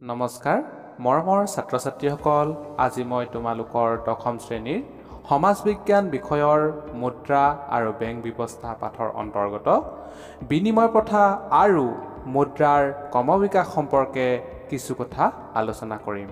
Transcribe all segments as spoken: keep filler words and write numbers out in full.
নমস্কাৰ মৰমৰ ছাত্ৰ ছাত্ৰীসকল আজি মই তোমালোকৰ দশম শ্ৰেণীৰ সমাজ বিজ্ঞান বিষয়ৰ মুদ্ৰা আৰু বেংক ব্যৱস্থা পাঠৰ অন্তৰ্গত বিনিময় প্ৰথা আৰু মুদ্ৰাৰ ক্ৰমবিকাশ সম্পৰ্কে কিছু কথা আলোচনা কৰিম।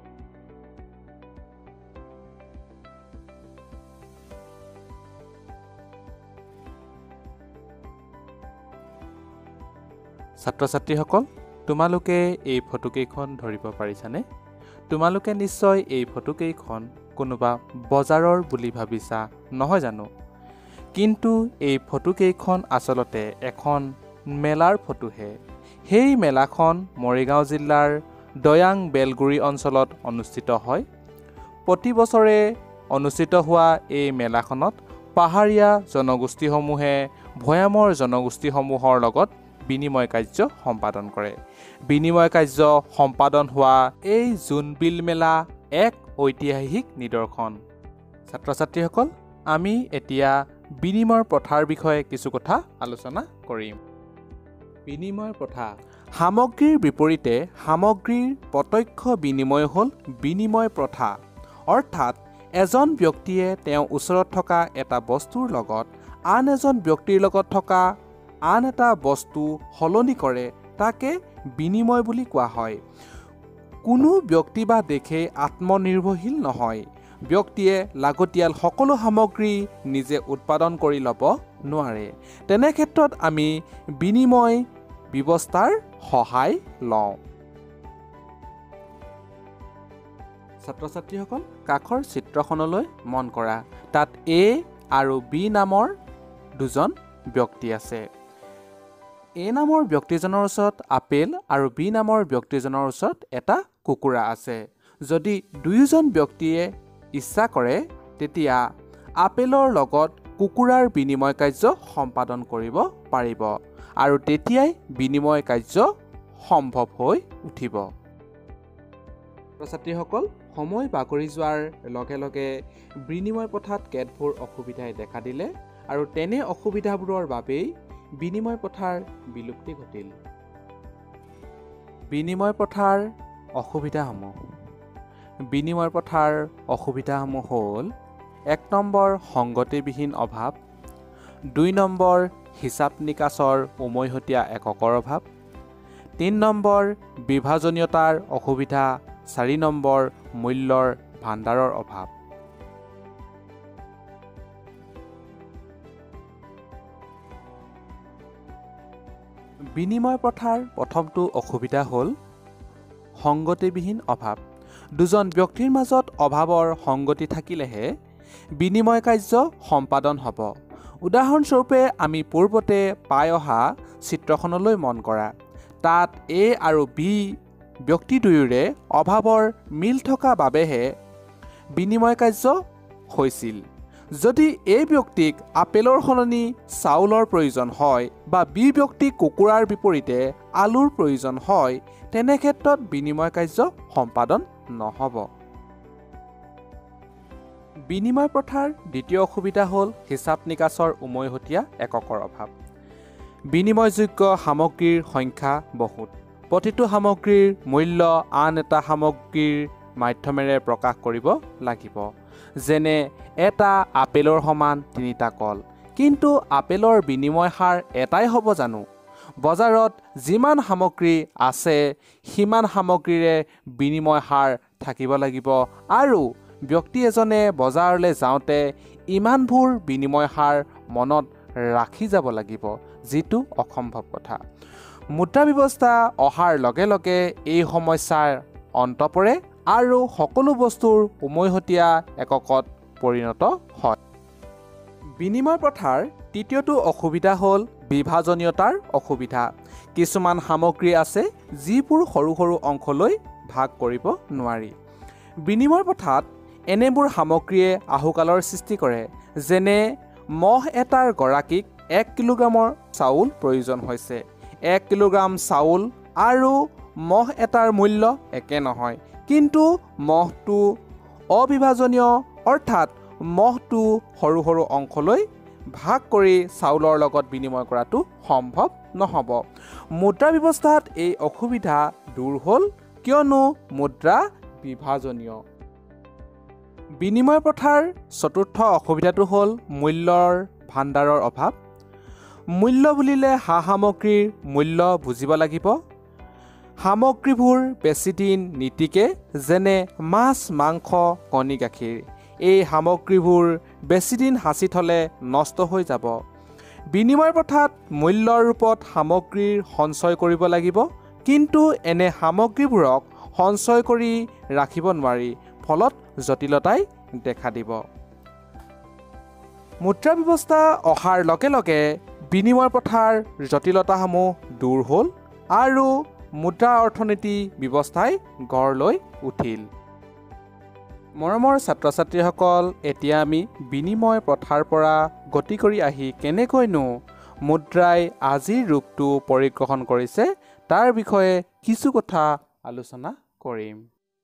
ছাত্ৰ ছাত্ৰীসকল তোমালোকে এই ফটোকেইখন ধৰিব পাৰিছানে? তোমালোকে নিশ্চয় এই ফটোকেইখন কোনোবা বজাৰৰ বুলি ভাবিছা নহয় জানো? কিন্তু এই ফটোকেইখন আচলতে এখন মেলাৰ ফটোহে। সেই মেলাখন মৰিগাঁও জিলাৰ দয়াং বেলগুৰি অঞ্চলত অনুষ্ঠিত হয়। প্ৰতি বছৰে অনুষ্ঠিত হোৱা এই মেলাখনত পাহাৰীয়া জনগোষ্ঠীসমূহে ভৈয়ামৰ জনগোষ্ঠীসমূহৰ লগত বিনিময় কাৰ্য সম্পাদন কৰে। বিনিময় কাৰ্য সম্পাদন হোৱা এই জোনবিল মেলা এক ঐতিহাসিক নিদৰ্শন। ছাত্ৰ ছাত্ৰীসকল আমি এতিয়া বিনিময় প্ৰথাৰ বিষয়ে কিছু কথা আলোচনা কৰিম। বিনিময় প্ৰথা সামগ্ৰীৰ বিপৰীতে সামগ্ৰীৰ প্ৰত্যক্ষ বিনিময় হ'ল বিনিময় প্ৰথা। অৰ্থাৎ এজন ব্যক্তিয়ে তেওঁৰ ওচৰত থকা এটা বস্তুৰ লগত আন এজন ব্যক্তিৰ লগত থকা আন এটা বস্তু সলনি কৰে, তাকে বিনিময় বুলি কোৱা হয়। কোনো ব্যক্তি বা দেশে আত্মনিৰ্ভৰশীল নহয়। ব্যক্তিয়ে লাগতিয়াল সকলো সামগ্ৰী নিজে উৎপাদন কৰি ল'ব নোৱাৰে। তেনে ক্ষেত্ৰত আমি বিনিময় ব্যৱস্থাৰ সহায় লওঁ। ছাত্ৰ ছাত্ৰীসকল কাষৰ চিত্ৰখনলৈ মন কৰা। তাত এ আৰু বি নামৰ দুজন ব্যক্তি আছে। এ নামৰ ব্যক্তিজনৰ ওচৰত আপেল আৰু বি নামৰ ব্যক্তিজনৰ ওচৰত এটা কুকুৰা আছে। যদি দুয়োজন ব্যক্তিয়ে ইচ্ছা কৰে তেতিয়া আপেলৰ লগত কুকুৰাৰ বিনিময় কাৰ্য সম্পাদন কৰিব পাৰিব আৰু তেতিয়াই বিনিময় কাৰ্য সম্ভৱ হৈ উঠিব। ছাত্ৰ ছাত্ৰীসকল সময় বাগৰি যোৱাৰ লগে লগে বিনিময় প্ৰথাত কেতবোৰ অসুবিধাই দেখা দিলে আৰু তেনে অসুবিধাবোৰৰ বাবেই বিনিময় প্ৰথাৰ বিলুপ্তি ঘটিল। বিনিময় প্ৰথাৰ অসুবিধাসমূহ বিনিময় প্ৰথাৰ অসুবিধাসমূহ হ'ল এক নম্বৰ সংগতিবিহীন অভাৱ, দুই নম্বৰ হিচাপ নিকাচৰ উমৈহতীয়া এককৰ অভাৱ, তিনি নম্বৰ বিভাজনীয়তাৰ অসুবিধা, চাৰি নম্বৰ মূল্যৰ ভাণ্ডাৰৰ অভাৱ। বিনিময় প্ৰথাৰ প্ৰথমটো অসুবিধা হ'ল সংগতিবিহীন অভাৱ। দুজন ব্যক্তিৰ মাজত অভাৱৰ সংগতি থাকিলেহে বিনিময় কাৰ্য সম্পাদন হ'ব। উদাহৰণস্বৰূপে আমি পূৰ্বতে পাই অহা চিত্ৰখনলৈ মন কৰা। তাত এ আৰু বি ব্যক্তি দুয়োৰে অভাৱৰ মিল থকা বাবেহে বিনিময় কাৰ্য হৈছিল। যদি এই ব্যক্তিক আপেলৰ সলনি চাউলৰ প্ৰয়োজন হয় বা বি ব্যক্তিক কুকুৰাৰ বিপৰীতে আলুৰ প্ৰয়োজন হয়, তেনে ক্ষেত্ৰত বিনিময় কাৰ্য সম্পাদন নহ'ব। বিনিময় প্ৰথাৰ দ্বিতীয় অসুবিধা হ'ল হিচাপ নিকাচৰ উমৈহতীয়া এককৰ অভাৱ। বিনিময়যোগ্য সামগ্ৰীৰ সংখ্যা বহুত। প্ৰতিটো সামগ্ৰীৰ মূল্য আন এটা সামগ্ৰীৰ মাধ্যমেৰে প্ৰকাশ কৰিব লাগিব। যেনে এটা আপেলৰ সমান তিনিটা কল। কিন্তু আপেলৰ বিনিময় হাৰ এটাই হ'ব জানো? বজাৰত যিমান সামগ্ৰী আছে সিমান সামগ্ৰীৰে বিনিময় হাৰ থাকিব লাগিব আৰু ব্যক্তি এজনে বজাৰলৈ যাওঁতে ইমানবোৰ বিনিময় হাৰ মনত ৰাখি যাব লাগিব, যিটো অসম্ভৱ কথা। মুদ্ৰা ব্যৱস্থা অহাৰ লগে লগে এই সমস্যাৰ অন্ত পৰে আৰু সকলো বস্তুৰ উমৈহতীয়া এককত পৰিণত হয়। বিনিময় প্ৰথাৰ তৃতীয়টো অসুবিধা হ'ল বিভাজনীয়তাৰ অসুবিধা। কিছুমান সামগ্ৰী আছে যিবোৰ সৰু সৰু অংশলৈ ভাগ কৰিব নোৱাৰি। বিনিময় প্ৰথাত এনেবোৰ সামগ্ৰীয়ে আহুকালৰ সৃষ্টি কৰে। যেনে মহ এটাৰ গৰাকীক এক কিলোগ্ৰামৰ চাউল প্ৰয়োজন হৈছে। এক কিলোগ্ৰাম চাউল আৰু মহ এটাৰ মূল্য একে নহয়, কিন্তু মহটো অবিভাজনীয়, অৰ্থাৎ মহটো সৰু সৰু অংশলৈ ভাগ কৰি চাউলৰ লগত বিনিময় কৰাটো সম্ভৱ নহ'ব। মুদ্ৰা ব্যৱস্থাত এই অসুবিধা দূৰ হ'ল কিয়নো মুদ্ৰা বিভাজনীয়। বিনিময় প্ৰথাৰ চতুৰ্থ অসুবিধাটো হ'ল মূল্যৰ ভাণ্ডাৰৰ অভাৱ। মূল্য বুলিলে সা সামগ্ৰীৰ মূল্য বুজিব লাগিব। সামগ্ৰীবোৰ বেছিদিন নীতিকে, যেনে মাছ, মাংস, কণী, গাখীৰ। এই সামগ্ৰীবোৰ বেছিদিন সাঁচি থ'লে নষ্ট হৈ যাব। বিনিময় প্ৰথাত মূল্যৰ ৰূপত সামগ্ৰীৰ সঞ্চয় কৰিব লাগিব, কিন্তু এনে সামগ্ৰীবোৰক সঞ্চয় কৰি ৰাখিব নোৱাৰি, ফলত জটিলতাই দেখা দিব। মুদ্ৰা ব্যৱস্থা অহাৰ লগে লগে বিনিময় প্ৰথাৰ জটিলতাসমূহ দূৰ হ'ল আৰু মুদ্ৰা অৰ্থনীতি ব্যৱস্থাই গঢ় লৈ উঠিল। মৰমৰ ছাত্ৰ ছাত্ৰীসকল, এতিয়া আমি বিনিময় প্ৰথাৰ পৰা গতি কৰি আহি কেনেকৈনো মুদ্ৰাই আজিৰ ৰূপটো পৰিগ্ৰহণ কৰিছে তাৰ বিষয়ে কিছু কথা আলোচনা কৰিম।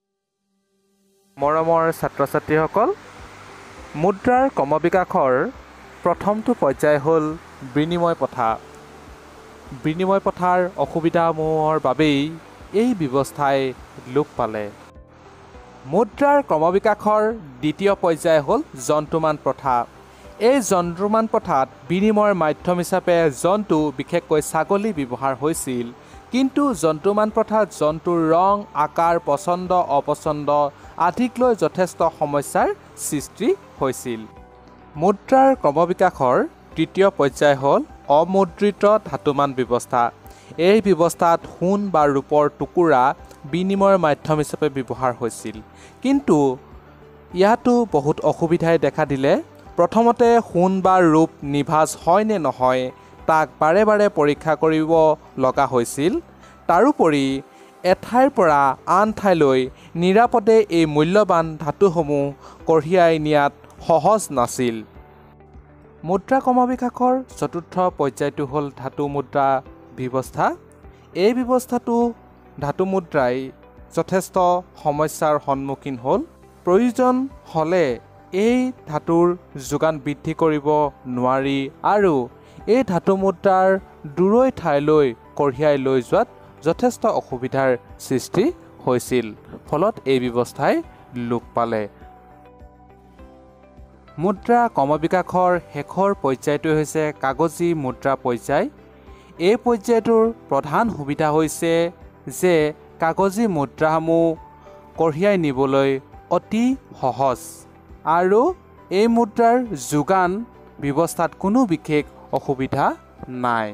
মৰমৰ ছাত্ৰ ছাত্ৰীসকল, মুদ্ৰাৰ ক্ৰমবিকাশৰ প্ৰথমটো পৰ্যায় হ'ল বিনিময় প্ৰথা। বিনিময় প্ৰথাৰ অসুবিধাসমূহৰ বাবেই এই ব্যৱস্থাই লোপ পালে। মুদ্ৰাৰ ক্ৰমবিকাশৰ দ্বিতীয় পৰ্যায় হ'ল জন্তুমান প্ৰথা। এই জন্তুমান প্ৰথাত বিনিময়ৰ মাধ্যম হিচাপে জন্তু, বিশেষকৈ ছাগলী ব্যৱহাৰ হৈছিল। কিন্তু জন্তুমান প্ৰথাত জন্তুৰ ৰং, আকাৰ, পচন্দ অপচন্দ আদিক লৈ যথেষ্ট সমস্যাৰ সৃষ্টি হৈছিল। মুদ্ৰাৰ ক্ৰমবিকাশৰ তৃতীয় পৰ্যায় হ'ল অমুদ্ৰিত ধাতুমান ব্যৱস্থা। এই ব্যৱস্থাত সোণ বা ৰূপৰ টুকুৰা বিনিময়ৰ মাধ্যম হিচাপে ব্যৱহাৰ হৈছিল। কিন্তু ইয়াতো বহুত অসুবিধাই দেখা দিলে। প্ৰথমতে সোণ বা ৰূপ নিভাঁজ হয় নে নহয় তাক বাৰে বাৰে পৰীক্ষা কৰিব লগা হৈছিল। তাৰোপৰি এঠাইৰ পৰা আন ঠাইলৈ নিৰাপদে এই মূল্যৱান ধাতুসমূহ কঢ়িয়াই নিয়াত সহজ নাছিল। মুদ্ৰা ক্ৰমবিকাশৰ চতুৰ্থ পৰ্যায়টো হ'ল ধাতু মুদ্ৰা ব্যৱস্থা। এই ব্যৱস্থাটো ধাতু মুদ্ৰাই যথেষ্ট সমস্যাৰ সন্মুখীন হ'ল। প্ৰয়োজন হ'লে এই ধাতুৰ যোগান বৃদ্ধি কৰিব নোৱাৰি আৰু এই ধাতু মুদ্ৰাৰ দূৰৈ ঠাইলৈ কঢ়িয়াই লৈ যোৱাত যথেষ্ট অসুবিধাৰ সৃষ্টি হৈছিল। ফলত এই ব্যৱস্থাই লোপ পালে। মুদ্ৰা ক্ৰমবিকাশৰ শেষৰ পৰ্যায়টো হৈছে কাগজী মুদ্ৰা পৰ্যায়। এই পৰ্যায়টোৰ প্ৰধান সুবিধা হৈছে যে কাগজী মুদ্ৰাসমূহ কঢ়িয়াই নিবলৈ অতি সহজ আৰু এই মুদ্ৰাৰ যোগান ব্যৱস্থাত কোনো বিশেষ অসুবিধা নাই।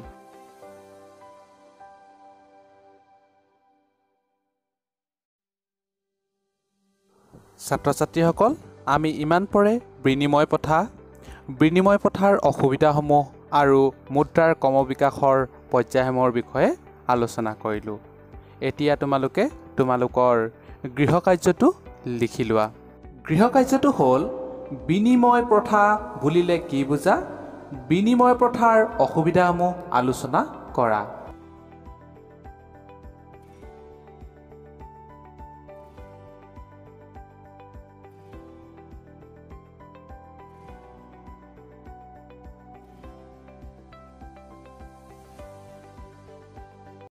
ছাত্ৰ ছাত্ৰীসকল, আমি ইমান পৰে বিনিময় প্ৰথা, বিনিময় প্ৰথাৰ অসুবিধাসমূহ আৰু মুদ্ৰাৰ ক্ৰমবিকাশৰ পৰ্যায়সমূহৰ বিষয়ে আলোচনা কৰিলোঁ। এতিয়া তোমালোকে তোমালোকৰ গৃহকাৰ্যটো লিখি লোৱা। গৃহকাৰ্যটো হ'ল বিনিময় প্ৰথা বুলিলে কি বুজা, বিনিময় প্ৰথাৰ অসুবিধাসমূহ আলোচনা কৰা।